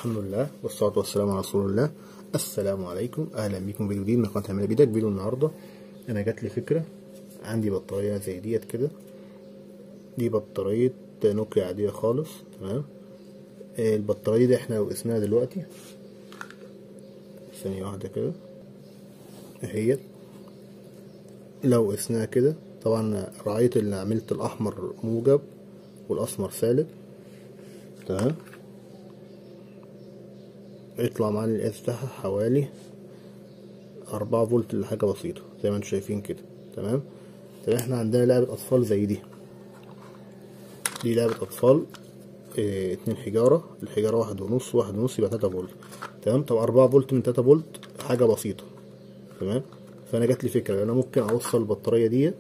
الحمد لله والصلاة والسلام على رسول الله. السلام عليكم، أهلا بكم فيديو جديد من قناة اعمل بيدك. فيديو النهاردة أنا جاتلي فكرة، عندي بطارية زي ديت كده. دي بطارية نوكيا عادية خالص، تمام. البطارية دي احنا لو قسناها دلوقتي ثانية واحدة كده اهيت، لو قسناها كده طبعا رعيت اللي عملت الأحمر موجب والأسمر سالب، تمام. يطلع معانا القياس بتاعها حوالي 4 فولت لحاجة بسيطة زي ما انتم شايفين كده، تمام. طب احنا عندنا لعبة أطفال زي دي لعبة أطفال 2 حجارة، الحجارة 1.5 1.5 يبقى 3 فولت، تمام. طب 4 فولت من 3 فولت حاجة بسيطة، تمام. فأنا جاتلي فكرة، أنا ممكن أوصل البطارية ديت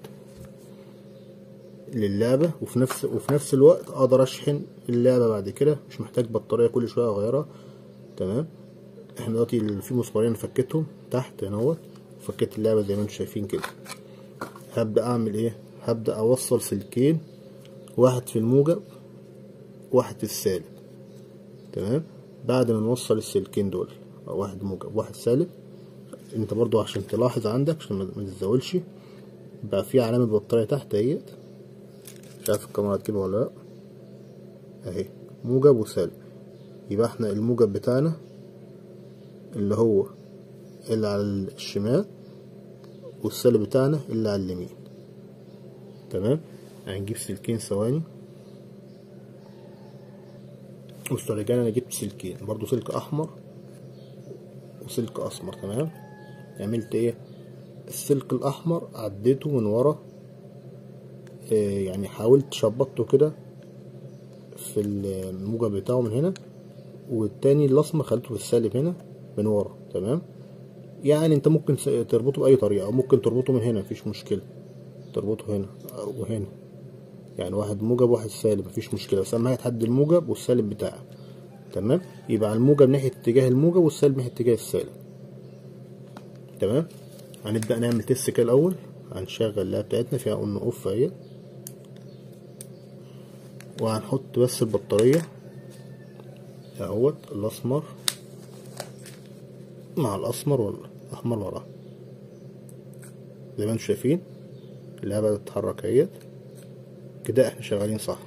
للعبة وفي نفس الوقت أقدر أشحن اللعبة بعد كده، مش محتاج بطارية كل شوية أغيرها، تمام. احنا دلوقتي في مسمارين فكيتهم تحت اهوت، فكيت اللعبة زي ما انتم شايفين كده. هبدأ أعمل إيه؟ هبدأ أوصل سلكين، واحد في الموجب واحد في السالب، تمام. بعد ما نوصل السلكين دول، واحد موجب واحد سالب، انت برضو عشان تلاحظ عندك عشان ما تتزاولش، بقى في علامة بطارية تحت اهيت، مش عارف الكاميرا هتجيبها ولا لأ، اهي موجب وسالب. يبقى احنا الموجب بتاعنا اللي هو اللي على الشمال، والسالب بتاعنا اللي على اليمين، تمام. هنجيب سلكين ثواني. بصوا يا رجاله، انا جبت سلكين برضو، سلك احمر وسلك اسمر، تمام. عملت ايه؟ السلك الاحمر عديته من ورا، يعني حاولت شبطته كده في الموجب بتاعه من هنا، والتاني الاسمر خليته في السالب هنا من ورا، تمام. يعني انت ممكن تربطه باي طريقه، او ممكن تربطه من هنا مفيش مشكله، تربطه هنا وهنا، يعني واحد موجب واحد سالب مفيش مشكله، بس اهم حاجه تحدد الموجب والسالب بتاعك، تمام. يبقى الموجب ناحيه اتجاه الموجب والسالب ناحيه اتجاه السالب، تمام. هنبدا نعمل تيست كده الاول. هنشغل اللعبه بتاعتنا فيها اون اوف اهي، وهنحط بس البطاريه اهوت، الاسمر مع الاسمر والاحمر وراه زي ما انتم شايفين. اللعبه بتتحرك اهيت كده، احنا شغالين صح،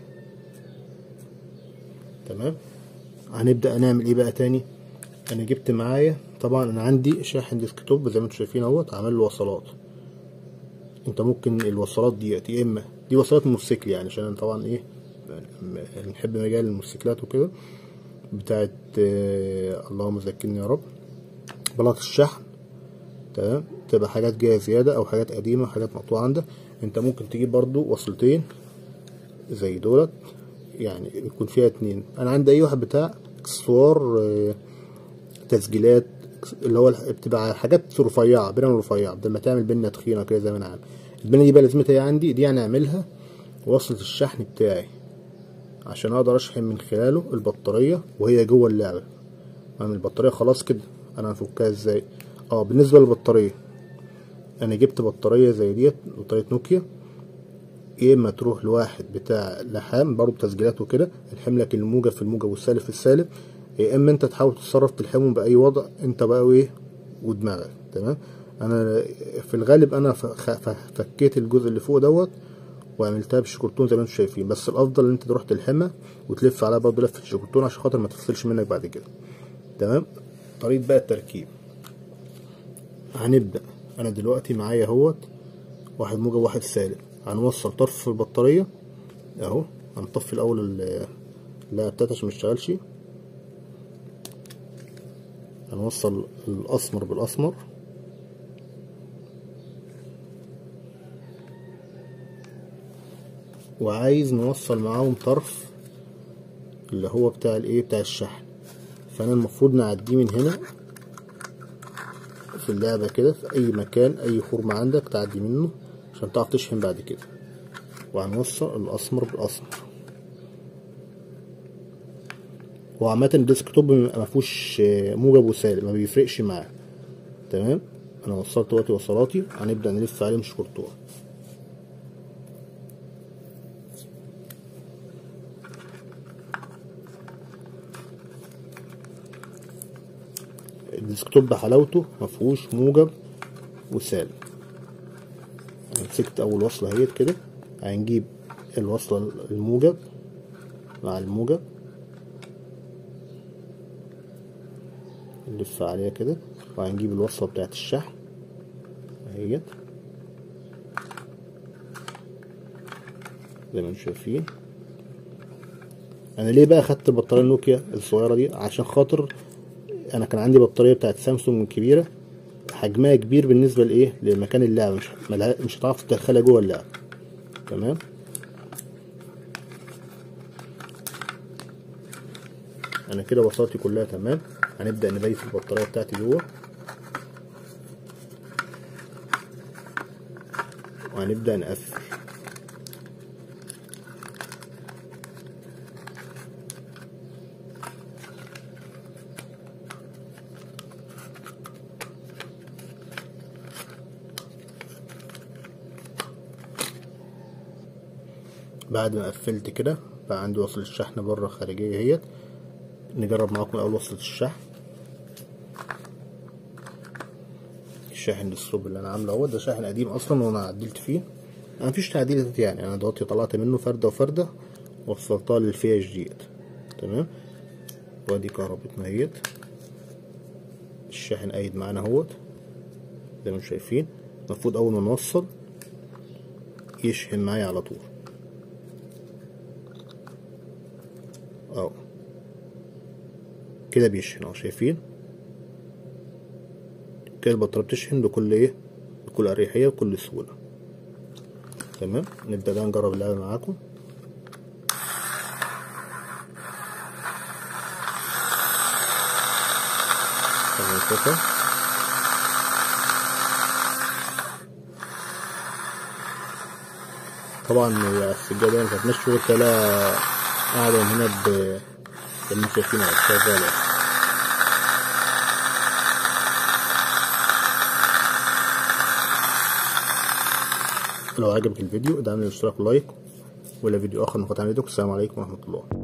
تمام. هنبدا نعمل ايه بقى تاني؟ انا جبت معايا طبعا، انا عندي شاحن ديسكتوب زي ما انتم شايفين اهوت، عامل له وصلات. انت ممكن الوصلات ديت يا اما دي وصلات موتوسيكل، يعني عشان طبعا ايه بنحب مجال الموتوسيكلات وكده، بتاعت اللهم ذكرني يا رب، بلاط الشحن، تمام. تبقى حاجات جايه زياده او حاجات قديمه، حاجات مقطوعه عندك. انت ممكن تجيب برضو وصلتين زي دولت، يعني يكون فيها 2. انا عندي اي واحد بتاع اكسسوار تسجيلات، اللي هو بتبقى حاجات رفيعه، بينه رفيعه، بدل ما تعمل بينه تخينه كده زي ما انا عامل. البينه دي بقى لازمتها ايه عندي؟ دي يعني اعملها وصلة الشحن بتاعي عشان اقدر اشحن من خلاله البطاريه وهي جوه اللعبه. اعمل البطاريه خلاص كده، انا هفكها ازاي؟ بالنسبه للبطاريه، انا جبت بطاريه زي ديت، بطاريه نوكيا. يا اما تروح لواحد بتاع لحام برضه تسجيلات وكده، يلحم لك الموجب في الموجب والسالب في السالب، يا اما انت تحاول تتصرف تلحمهم باي وضع انت بقى وايه ودماغك، تمام. انا في الغالب انا فكيت الجزء اللي فوق دوت وعملتها بالشكرتون زي ما انتم شايفين، بس الافضل ان انت تروح تلحمها وتلف عليها برضه لفه الشكرتون عشان خاطر ما تفصلش منك بعد كده، تمام. طريقه بقى التركيب، هنبدا. انا دلوقتي معايا اهوت واحد موجب واحد سالب، هنوصل طرف في البطاريه اهو. هنطفي الاول اللعبه بتاعتها عشان متشتغلش. هنوصل الاسمر بالاسمر، وعايز نوصل معاهم طرف اللي هو بتاع الايه بتاع الشحن. فانا المفروض نعديه من هنا في اللعبه كده، في اي مكان اي خرم عندك تعدي منه عشان تعرف تشحن بعد كده. وهنوصل الاسمر بالاسمر. هو عامه الديسكتوب مفيهوش موجب وسالب، ما بيفرقش معاه، تمام. انا وصلت دلوقتي وصلاتي، هنبدا نلف عليهم شكرتون. الديسكتوب حلاوته مفهوش موجب وسالب. مسكت اول وصلة اهيت كده، هنجيب الوصلة الموجب مع الموجب نلف عليها كده، وهنجيب الوصلة بتاعت الشحن اهيت زي ما انتم شايفين. انا ليه بقى خدت البطارية النوكيا الصغيرة دي؟ عشان خاطر انا كان عندي بطارية بتاعت سامسونج كبيرة، حجمها كبير بالنسبة لايه لمكان اللعبة، مش هتعرف تدخلها جوه اللعبة. تمام. انا كده وصلتي كلها تمام. هنبدأ نبيت البطارية بتاعتي جوه، وهنبدأ نقفل. بعد ما قفلت كده بقى عندي وصلة الشحن بره خارجية اهيت. نجرب معاكم اول وصلة الشحن. الشاحن الصوب اللي انا عامله اهوت ده شاحن قديم اصلا وانا عدلت فيه، انا مفيش تعديلات يعني، انا دلوقتي طلعت منه فردة وفردة وصلتها للفيش ديت. تمام. وادي كهربتنا اهيت. الشاحن قايد معانا اهوت زي ما انتم شايفين. المفروض اول ما نوصل يشحن معايا على طول اهو كده بيشحن اهو. شايفين كده البطارية بتشحن بكل ايه، بكل اريحية وكل سهولة. تمام. نبدأ بقى نجرب اللعبة معاكم. طبعا السجادة ما كانتش شغل كلا قاعدة هنا زي ما انتم شايفين شغالة. لو عجبك الفيديو ادعمني بالاشتراك ولايك، ولا فيديو اخر نقطع عن يدك. السلام عليكم ورحمة الله.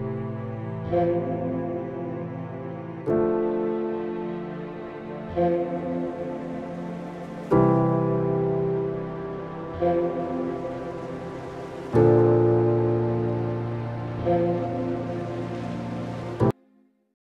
Thank you.